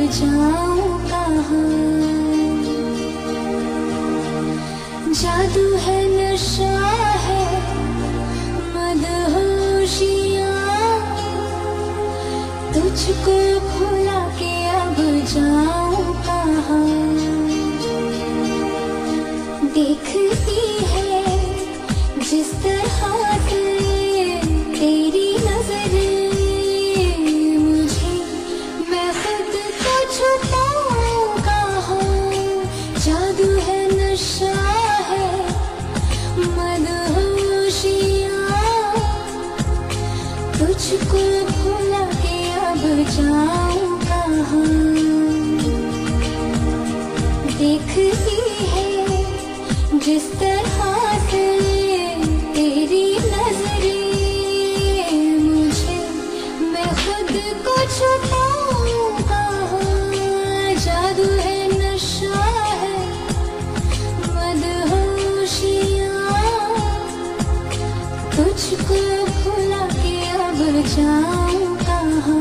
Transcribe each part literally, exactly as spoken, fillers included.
जाऊं कहाँ। जादू है नशा है मदहोशियाँ, तुझको भुला के अब जाऊं कहाँ। देखती है जिस तरह से तेरी नजरें मुझे, मैं खुद को छुपाऊं कहाँ। जादू है नशा है मदहोशियाँ, तुझको भुला के अब जाऊं कहाँ। देखती है जिस तरह से तेरी नजरें मुझे, मैं खुद को छुपाऊं कहाँ। जादू है नशा है मदहोशियाँ, तुझको भुला के अब जाऊं कहाँ।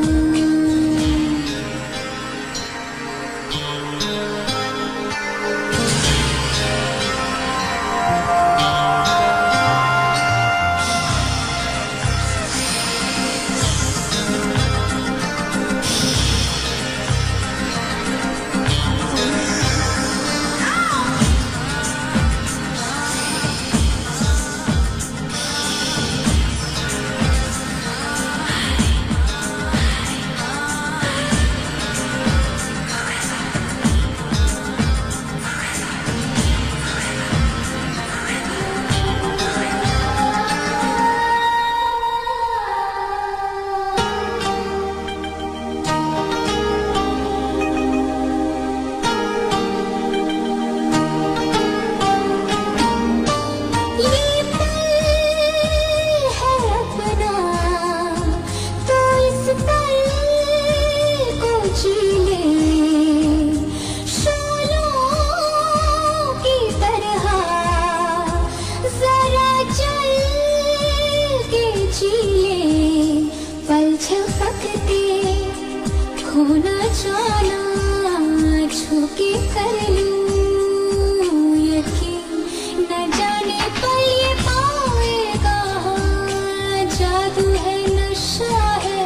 खोना जाना छुके कर लूं यकीन, न जाने पल ये पाएगा। जादू है नशा है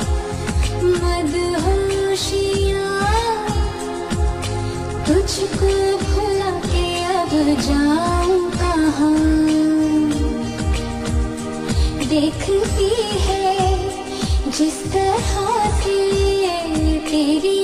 मदहोशियाँ, तुझको भुला के अब जाऊं कहाँ। देखती है जिस तरह से तेरी